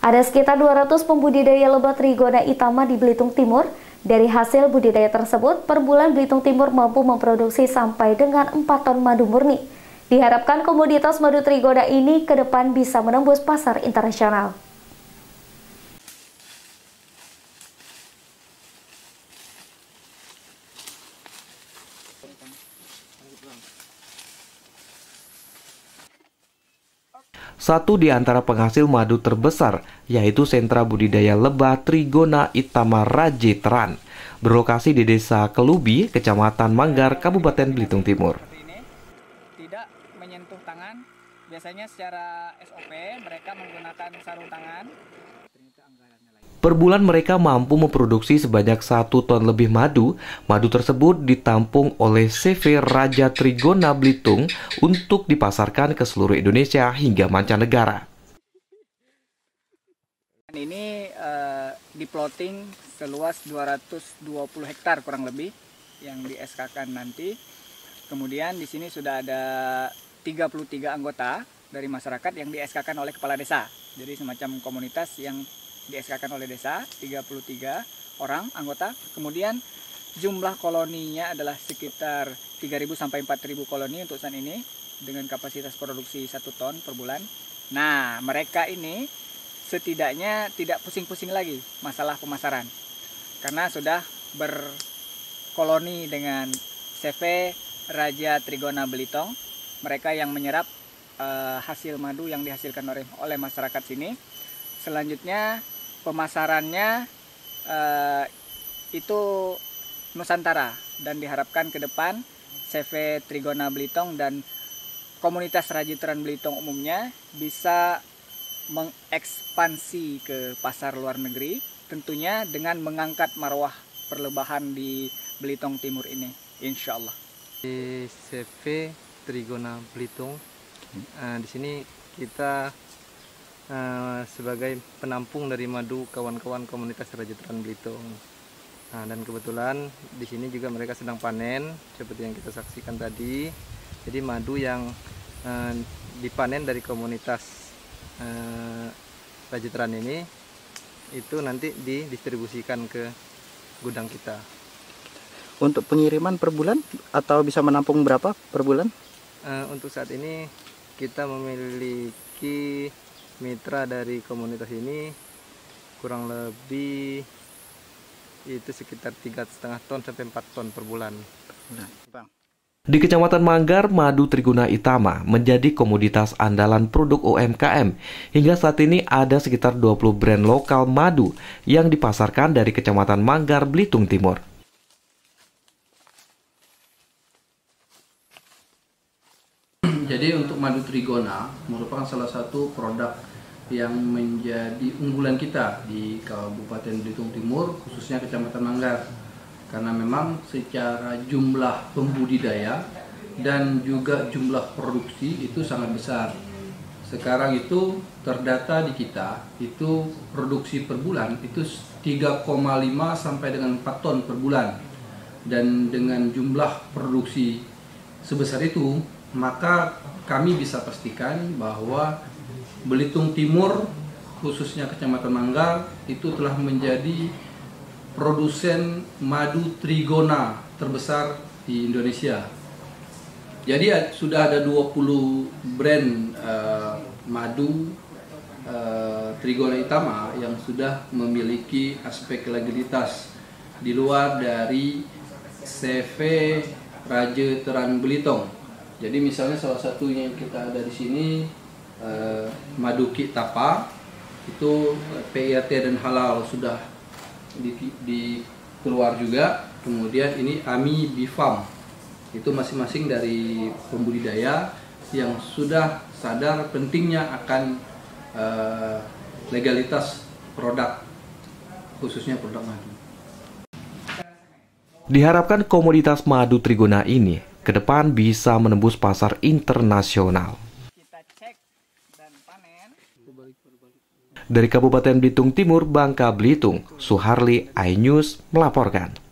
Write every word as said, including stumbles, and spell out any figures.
Ada sekitar dua ratus pembudidaya lebah Trigona Itama di Belitung Timur. Dari hasil budidaya tersebut, per bulan Belitung Timur mampu memproduksi sampai dengan empat ton madu murni. Diharapkan komoditas madu Trigona ini ke depan bisa menembus pasar internasional. Satu di antara penghasil madu terbesar, yaitu sentra budidaya lebah Trigona Itama Rajeteran, berlokasi di Desa Kelubi, Kecamatan Manggar, Kabupaten Belitung Timur. Tidak menyentuh tangan, biasanya secara S O P mereka menggunakan sarung tangan. Per bulan mereka mampu memproduksi sebanyak satu ton lebih madu. Madu tersebut ditampung oleh C V Raja Trigona Belitung untuk dipasarkan ke seluruh Indonesia hingga mancanegara. Ini uh, diploting seluas dua ratus dua puluh hektar kurang lebih yang di S K-kan nanti. Kemudian di sini sudah ada tiga puluh tiga anggota dari masyarakat yang di S K-kan oleh kepala desa. Jadi semacam komunitas yang di S K-kan oleh desa, tiga puluh tiga orang anggota. Kemudian jumlah koloninya adalah sekitar tiga ribu sampai empat ribu koloni untuk saat ini dengan kapasitas produksi satu ton per bulan. Nah, mereka ini setidaknya tidak pusing-pusing lagi masalah pemasaran karena sudah berkoloni dengan C V Raja Trigona Belitung. Mereka yang menyerap uh, hasil madu yang dihasilkan oleh, oleh masyarakat sini. Selanjutnya pemasarannya uh, itu Nusantara dan diharapkan ke depan C V Trigona Belitung dan komunitas Rajeteran Belitung umumnya bisa mengekspansi ke pasar luar negeri, tentunya dengan mengangkat marwah perlebahan di Belitung Timur ini, insya Allah. Di C V Trigona Belitung, uh, di sini kita Uh, sebagai penampung dari madu kawan-kawan komunitas Rajeteran Belitung. Nah, dan kebetulan di sini juga mereka sedang panen seperti yang kita saksikan tadi. Jadi madu yang uh, dipanen dari komunitas uh, Rajeteran ini itu nanti didistribusikan ke gudang kita. Untuk pengiriman per bulan atau bisa menampung berapa per bulan? Uh, untuk saat ini kita memiliki mitra dari komunitas ini kurang lebih itu sekitar tiga koma lima ton sampai empat ton per bulan. Di Kecamatan Manggar, madu Trigona Itama menjadi komoditas andalan produk U M K M. Hingga saat ini ada sekitar dua puluh brand lokal madu yang dipasarkan dari Kecamatan Manggar, Belitung Timur. Jadi untuk madu Trigona merupakan salah satu produk yang menjadi unggulan kita di Kabupaten Belitung Timur, khususnya Kecamatan Manggar. Karena memang secara jumlah pembudidaya dan juga jumlah produksi itu sangat besar. Sekarang itu terdata di kita, itu produksi per bulan itu tiga koma lima sampai dengan empat ton per bulan. Dan dengan jumlah produksi sebesar itu, maka kami bisa pastikan bahwa Belitung Timur, khususnya Kecamatan Manggar, itu telah menjadi produsen madu Trigona terbesar di Indonesia. Jadi sudah ada dua puluh brand uh, madu uh, Trigona Itama yang sudah memiliki aspek legalitas di luar dari C V Rajeteran Belitung. Jadi misalnya salah satunya yang kita ada di sini eh, madu Ki Tapa itu P I R T dan halal sudah di, di keluar juga. Kemudian ini Ami Bifam itu masing-masing dari pembudidaya yang sudah sadar pentingnya akan eh, legalitas produk, khususnya produk madu. Diharapkan komoditas madu Trigona ini ke depan bisa menembus pasar internasional. Dari Kabupaten Belitung Timur, Bangka Belitung, Suharli, iNews melaporkan.